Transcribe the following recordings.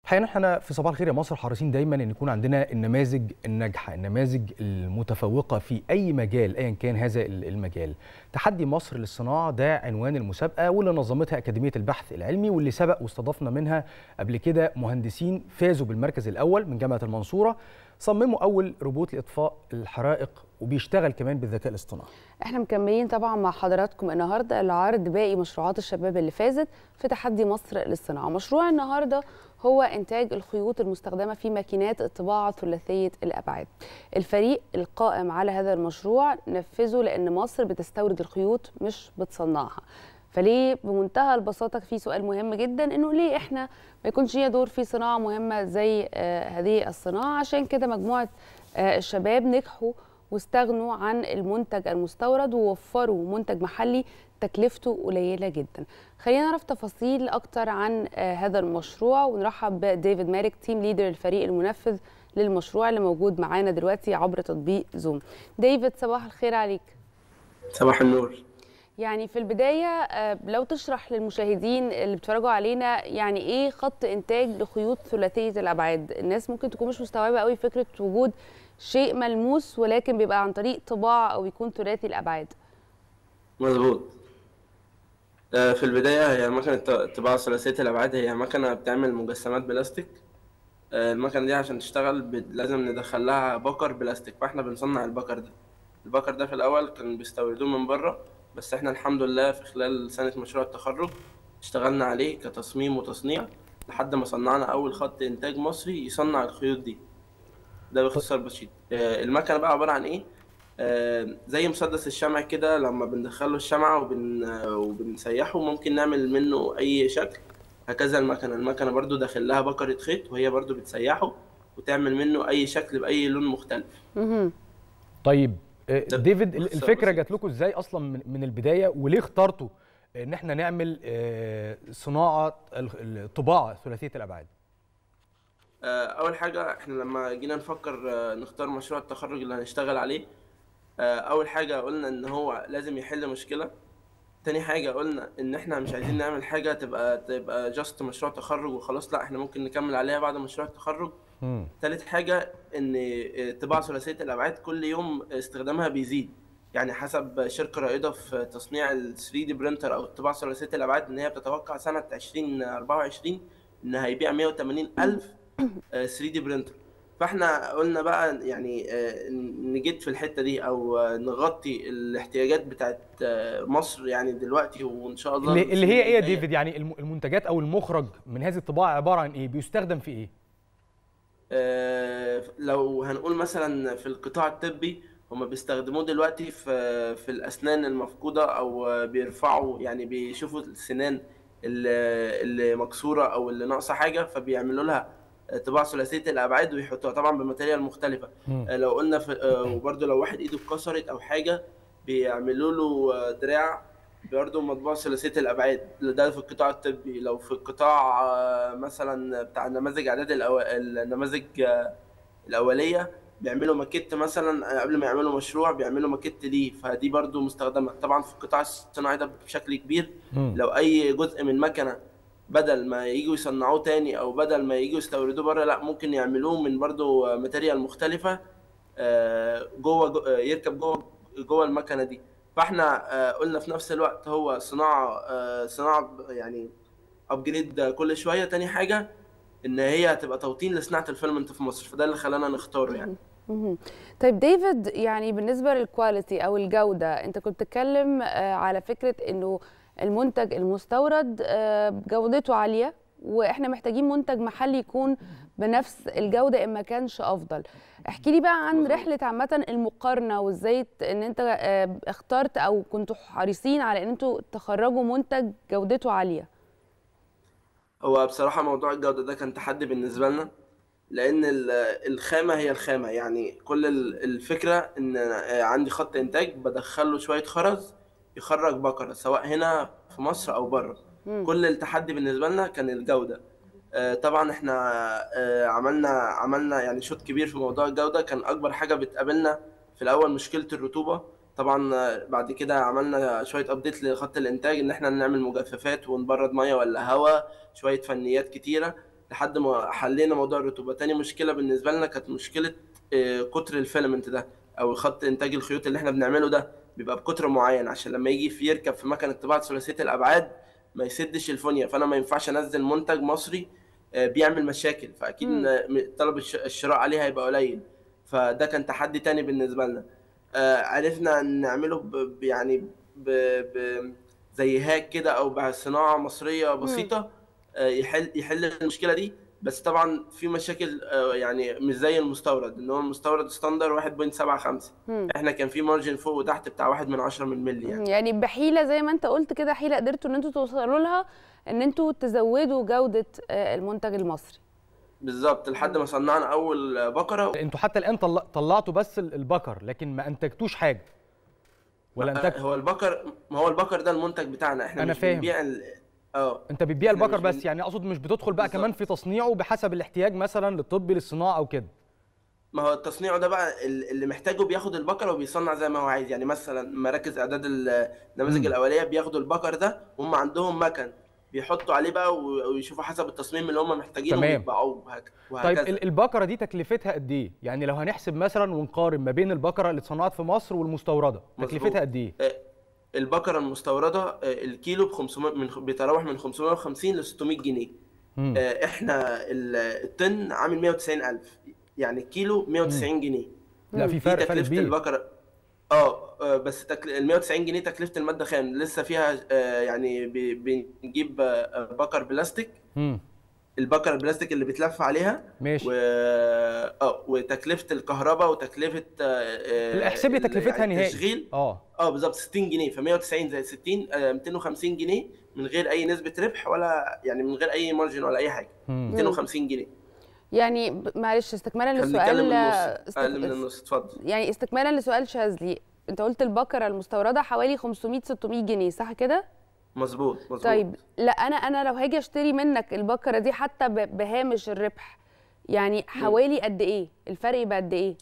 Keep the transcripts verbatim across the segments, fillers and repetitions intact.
حقيقة احنا في صباح الخير يا مصر حريصين دايما ان يكون عندنا النماذج الناجحه، النماذج المتفوقه في اي مجال ايا كان هذا المجال. تحدي مصر للصناعه ده عنوان المسابقه واللي نظمتها اكاديميه البحث العلمي، واللي سبق واستضفنا منها قبل كده مهندسين فازوا بالمركز الاول من جامعه المنصوره، صمموا اول روبوت لاطفاء الحرائق وبيشتغل كمان بالذكاء الاصطناعي. احنا مكملين طبعا مع حضراتكم النهارده لعرض باقي مشروعات الشباب اللي فازت في تحدي مصر للصناعه. مشروع النهارده هو إنتاج الخيوط المستخدمة في ماكينات الطباعة ثلاثية الأبعاد. الفريق القائم على هذا المشروع نفذه لأن مصر بتستورد الخيوط مش بتصنعها. فليه بمنتهى البساطة في سؤال مهم جدا، إنه ليه إحنا ما يكونش لينا دور في صناعة مهمة زي آه هذه الصناعة؟ عشان كده مجموعة آه الشباب نجحوا واستغنوا عن المنتج المستورد ووفروا منتج محلي تكلفته قليلة جدا. خلينا نعرف تفاصيل أكتر عن هذا المشروع ونرحب بديفيد مارك تيم ليدر الفريق المنفذ للمشروع اللي موجود معانا دلوقتي عبر تطبيق زوم. ديفيد صباح الخير عليك. صباح النور. يعني في البداية لو تشرح للمشاهدين اللي بيتفرجوا علينا يعني إيه خط إنتاج لخيوط ثلاثية الأبعاد؟ الناس ممكن تكون مش مستوعبة قوي فكرة وجود شيء ملموس ولكن بيبقى عن طريق طباعة أو يكون ثلاثي الأبعاد. مظبوط. في البداية هي مكنة الطباعة ثلاثية الأبعاد هي مكنة بتعمل مجسمات بلاستيك. المكنة دي عشان تشتغل لازم ندخل لها بكر بلاستيك، فاحنا بنصنع البكر ده. البكر ده في الأول كان بيستوردوه من بره، بس احنا الحمد لله في خلال سنة مشروع التخرج اشتغلنا عليه كتصميم وتصنيع لحد ما صنعنا أول خط إنتاج مصري يصنع الخيوط دي. ده باختصار بسيط. المكنة بقى عبارة عن إيه؟ آه زي مسدس الشمع كده، لما بندخله الشمعة وبن... وبنسيحه ممكن نعمل منه أي شكل. هكذا المكنة المكنة برضو داخل لها بكرة خيط وهي برضو بتسيحه وتعمل منه أي شكل بأي لون مختلف. طيب ديفيد، الفكرة جات لكم إزاي أصلا من البداية، وليه اخترتوا إن احنا نعمل صناعة الطباعة ثلاثية الأبعاد؟ أول حاجة احنا لما جينا نفكر نختار مشروع التخرج اللي هنشتغل عليه، اول حاجه قلنا ان هو لازم يحل مشكله. تاني حاجه قلنا ان احنا مش عايزين نعمل حاجه تبقى تبقى جاست مشروع تخرج وخلاص، لا احنا ممكن نكمل عليها بعد مشروع التخرج. مم. تالت حاجه ان الطباعه ثلاثيه الابعاد كل يوم استخدامها بيزيد، يعني حسب شركه رائده في تصنيع ال ثري دي برينتر او الطباعه ثلاثيه الابعاد ان هي بتتوقع سنه ألفين وأربعة وعشرين ان هيبيع مية وتمانين ألف ثري دي برينتر. فاحنا قلنا بقى يعني نجد في الحته دي او نغطي الاحتياجات بتاعت مصر يعني دلوقتي وان شاء الله. اللي, اللي هي ايه يا ديفيد؟ يعني المنتجات او المخرج من هذه الطباعه عباره عن ايه؟ بيستخدم في ايه؟ آه لو هنقول مثلا في القطاع الطبي هم بيستخدموه دلوقتي في في الاسنان المفقوده، او بيرفعوا يعني بيشوفوا السنان اللي, اللي مكسوره او اللي ناقصه حاجه فبيعملوا لها طباعة ثلاثية الأبعاد ويحطوها طبعا بماتيريال مختلفة. آه لو قلنا في آه وبرده لو واحد إيده اتكسرت أو حاجة بيعملوا له آه دراع برده مطبوع ثلاثية الأبعاد. ده في القطاع الطبي. لو في القطاع آه مثلا بتاع نماذج إعداد الأو... النماذج آه الأولية بيعملوا ماكيت مثلا قبل ما يعملوا مشروع، بيعملوا ماكيت ليه، فدي برده مستخدمة. طبعا في القطاع الصناعي ده بشكل كبير. لو أي جزء من مكنة بدل ما ييجوا يصنعوه تاني او بدل ما ييجوا يستوردوه بره، لا ممكن يعملوه من برضو ماتيريال مختلفه جوه جو يركب جوه جوه المكنه دي. فاحنا قلنا في نفس الوقت هو صناعه صناعه يعني ابجريد كل شويه. تاني حاجه ان هي هتبقى توطين لصناعه الفيلمنت في مصر، فده اللي خلانا نختاره يعني. طيب ديفيد، يعني بالنسبه للكواليتي او الجوده، انت كنت بتتكلم على فكره انه المنتج المستورد جودته عالية واحنا محتاجين منتج محلي يكون بنفس الجودة إن ما كانش أفضل. احكي لي بقى عن رحلة عامة المقارنة وازاي ان انت اخترت او كنتوا حريصين على ان انتوا تخرجوا منتج جودته عالية. هو بصراحة موضوع الجودة ده كان تحدي بالنسبة لنا، لأن الخامة هي الخامة. يعني كل الفكرة إن عندي خط إنتاج بدخله شوية خرز يخرج بكرة، سواء هنا في مصر أو بره. كل التحدي بالنسبة لنا كان الجودة. طبعا احنا عملنا عملنا يعني شوط كبير في موضوع الجودة. كان أكبر حاجة بتقابلنا في الأول مشكلة الرطوبة. طبعا بعد كده عملنا شوية أبديت لخط الإنتاج إن احنا نعمل مجففات ونبرد مية ولا هواء، شوية فنيات كتيرة. لحد ما حلينا موضوع الرطوبه. تاني مشكله بالنسبه لنا كانت مشكله آه، قطر الفيلمنت ده، او خط انتاج الخيوط اللي احنا بنعمله ده بيبقى بقطر معين، عشان لما يجي في يركب في مكنه طباعه ثلاثيه الابعاد ما يسدش الفونيا. فانا ما ينفعش انزل منتج مصري آه، بيعمل مشاكل، فاكيد مم. م- طلب الش- الشراء عليه هيبقى قليل. فده كان تحدي تاني بالنسبه لنا. آه، عرفنا نعمله ب ب- يعني ب ب زي هاك كده، او بصناعه مصريه مم. بسيطه آه، يحل يحل المشكله دي. بس طبعا في مشاكل آه، يعني مش زي المستورد، ان هو المستورد ستاندر واحد فاصلة سبعة خمسة، مم. احنا كان في مارجن فوق وتحت بتاع واحد من عشرة من ملي مم. يعني. يعني بحيله زي ما انت قلت كده، حيله قدرتوا ان انتوا توصلوا لها ان انتوا تزودوا جوده آه، المنتج المصري. بالظبط، لحد مم. ما صنعنا اول بقره. انتوا حتى الان طل- طلعتوا بس ال- البكر، لكن ما انتجتوش حاجه ولا آه، انتجتوا؟ هو البقر، ما هو البقر ده المنتج بتاعنا، احنا انا مش فاهم. بنبيع ال... اه انت بتبيع احنا البكر مش بس، بن... يعني اقصد مش بتدخل بقى كمان في بالظبط. تصنيعه بحسب الاحتياج مثلا للطبي للصناعه او كده؟ ما هو التصنيع ده بقى ال- اللي محتاجه بياخد البقر وبيصنع زي ما هو عايز. يعني مثلا مراكز اعداد النماذج امم الاوليه بياخدوا البقر ده، هم عندهم مكن بيحطوا عليه بقى و- ويشوفوا حسب التصميم اللي هم محتاجينه تمام. ويطبعوه وهك- طيب وهكذا. ال- البكره دي تكلفتها قد ايه؟ يعني لو هنحسب مثلا ونقارن ما بين البكره اللي اتصنعت في مصر والمستورده، تكلفتها مظبوط. قد ايه؟ آه، البقره المستورده آه، الكيلو ب خمسمائة، من بيتراوح من خمسمائة وخمسين ل ستمائة جنيه. امم آه، احنا ال- الطن عامل مائة وتسعين ألف، يعني الكيلو امم مائة وتسعين جنيه. لا، مم. في دي فرق فرق تكلفة كبير. البقرة. اه آه، بس تكل... ال مائة وتسعين جنيه تكلفة المادة خام، لسه فيها آه، يعني ب- بنجيب آه، بكر بلاستيك، امم البكر البلاستيك اللي بيتلف عليها، و ماشي. اه وتكلفة الكهرباء وتكلفة آه، آه، احسب لي ال- يعني تكلفتها نهائي. التشغيل. اه اه بالظبط ستين جنيه، ف مائة وتسعين زائد ستين آه، مئتين وخمسين جنيه، من غير اي نسبة ربح ولا يعني من غير اي مارجن ولا اي حاجة. امم مم. مئتين وخمسين جنيه. يعني ب- معلش استكمالا احنا بنتكلم للسؤال النص، آه، اقل من استك... النص. اتفضل. يعني استكمالا لسؤال شاذلي، انت قلت البقره المستورده حوالي خمسمائة ستمائة جنيه صح كده؟ مظبوط مظبوط. طيب لا، انا انا لو هاجي اشتري منك البقره دي حتى ب- بهامش الربح، يعني حوالي قد ايه الفرق؟ يبقى قد ايه؟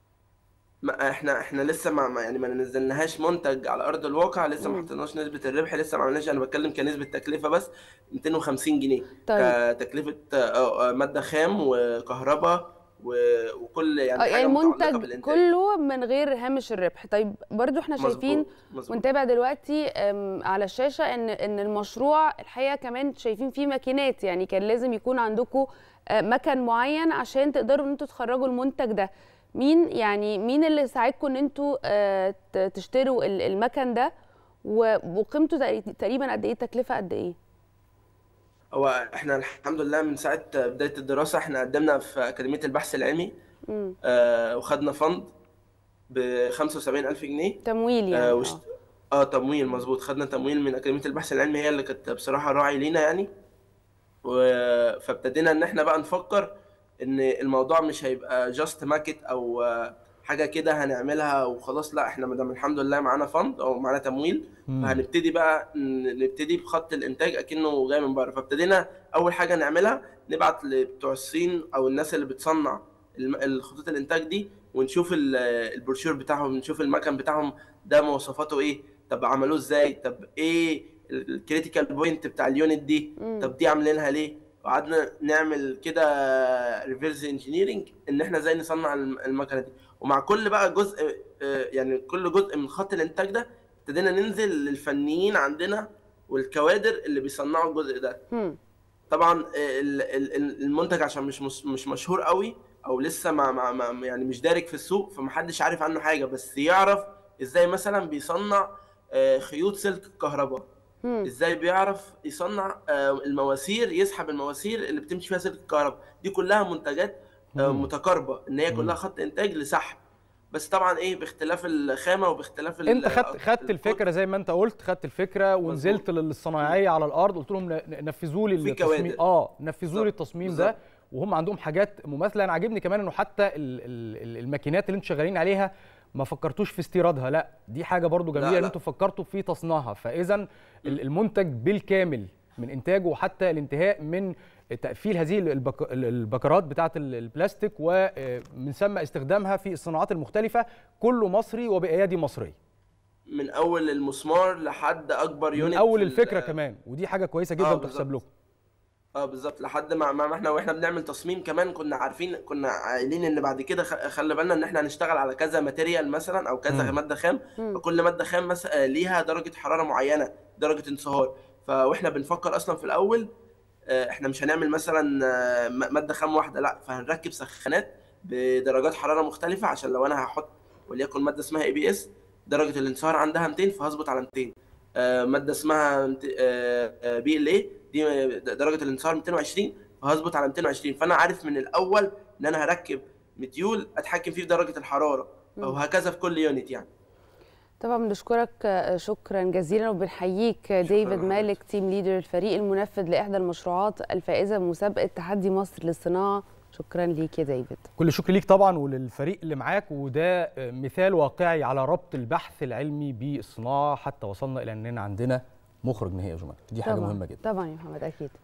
ما احنا احنا لسه ما ما- يعني ما نزلناهاش منتج على ارض الواقع، لسه ما مم. حطيناش نسبه الربح، لسه ما عملناش. انا بتكلم كنسبه تكلفه بس، مئتين وخمسين جنيه طيب كتكلفه آه، آه، ماده خام وكهرباء و- وكل اه، يعني يعني حاجه متعلقه المنتج بالانتاج. كله من غير هامش الربح. طيب برضو احنا شايفين مظبوط مظبوط. ونتابع دلوقتي أم، على الشاشة ان ان المشروع الحقيقة كمان شايفين فيه ماكينات، يعني كان لازم يكون عندكم مكن معين عشان تقدروا ان انتوا تخرجوا المنتج ده. مين يعني مين اللي ساعدكم ان انتوا آه، ت- تشتروا ال- المكن ده، و- وقيمته تقري- تقريبا قد ايه؟ التكلفة قد ايه؟ هو احنا الحمد لله من ساعه بدايه الدراسه احنا قدمنا في اكاديميه البحث العلمي، مم. آه، وخدنا فند ب خمسة وسبعين ألف جنيه. تمويل اه يعني اه. وشت... اه تمويل مظبوط، خدنا تمويل من اكاديميه البحث العلمي، هي اللي كانت بصراحه راعي لينا يعني. و... فابتدينا ان احنا بقى نفكر ان الموضوع مش هيبقى جاست ماكت او آه، حاجه كده هنعملها وخلاص. لا، احنا مادام الحمد لله معانا فند او معانا تمويل، امم فهنبتدي بقى ن- نبتدي بخط الانتاج اكنه جاي من بره. فابتدينا اول حاجه نعملها نبعت لبتوع الصين او الناس اللي بتصنع الم- الخطوط الانتاج دي، ونشوف ال- البروشور بتاعهم، نشوف المكن بتاعهم ده مواصفاته ايه، طب عملوه ازاي، طب ايه الكريتيكال بوينت بتاع اليونت دي، مم. طب دي عاملينها ليه. وقعدنا نعمل كده ريفرس انجينيرنج ان احنا ازاي نصنع الم- المكنه دي. ومع كل بقى جزء آه، يعني كل جزء من خط الانتاج ده ابتدينا ننزل للفنيين عندنا والكوادر اللي بيصنعوا الجزء ده. مم. طبعا ال- ال- ال- المنتج عشان مش مش مش مشهور قوي، او لسه ما ما ما- يعني مش دارج في السوق، فمحدش عارف عنه حاجه، بس يعرف ازاي مثلا بيصنع آه، خيوط سلك الكهرباء، مم. ازاي بيعرف يصنع آه، المواسير، يسحب المواسير اللي بتمشي فيها سلك الكهرباء. دي كلها منتجات آه، امم متقاربه، ان هي كلها امم خط انتاج لسحب، بس طبعا ايه باختلاف الخامه وباختلاف ال- انت خدت خدت الفكره القطر. زي ما انت قلت، خدت الفكره ونزلت مظبوط. للصنايعيه على الارض، قلت لهم ن- نفذوا لي في التصميم، كوادر. اه نفذوا لي بالظبط التصميم ده، بالظبط. وهم عندهم حاجات مماثله. انا عاجبني كمان انه حتى ال ال ال الماكينات اللي انتوا شغالين عليها ما فكرتوش في استيرادها، لا دي حاجه برضو جميله لا ان لا. انتوا فكرتوا في تصنيعها. فاذا م. المنتج بالكامل من انتاجه وحتى الانتهاء من تقفيل هذه البك- البكرات بتاعه البلاستيك ومن ثم استخدامها في الصناعات المختلفه كله مصري وبايادي مصريه، من اول المسمار لحد اكبر من يونت اول في الفكره ال- كمان، ودي حاجه كويسه جدا اه وتحسب بالظبط. لكم. اه بالظبط، لحد ما ما احنا واحنا بنعمل تصميم كمان كنا عارفين، كنا قايلين ان بعد كده خ- خلي بالنا ان احنا هنشتغل على كذا ماتيريال مثلا او كذا امم. ماده خام. مم. فكل ماده خام مثلا ليها درجه حراره معينه، درجه انصهار. فاحنا بنفكر اصلا في الاول آه، احنا مش هنعمل مثلا آه، م- ماده خام واحده، لا، فهنركب سخانات بدرجات حراره مختلفه، عشان لو انا هحط وليكن ماده اسمها اي بي اس درجه الانصهار عندها مئتين، فهظبط على مئتين. آه، ماده اسمها بي ال اي دي درجه الانصهار مئتين وعشرين، فهظبط على مئتين وعشرين. فانا عارف من الاول ان انا هركب مديول اتحكم فيه في درجه الحراره، مم. وهكذا في كل يونت يعني. طبعا بنشكرك آه، شكرا جزيلا، وبنحييك آه، شكرا ديفيد لحضرتك. مالك، تيم ليدر الفريق المنفذ لإحدى المشروعات الفائزة بمسابقة تحدي مصر للصناعة. شكرا ليك يا ديفيد. كل الشكر ليك طبعا وللفريق اللي معاك، وده مثال واقعي على ربط البحث العلمي بالصناعه، حتى وصلنا الى اننا عندنا مخرج نهائي يا جماعه، دي حاجه طبعا مهمه جدا. طبعا يا محمد، أكيد.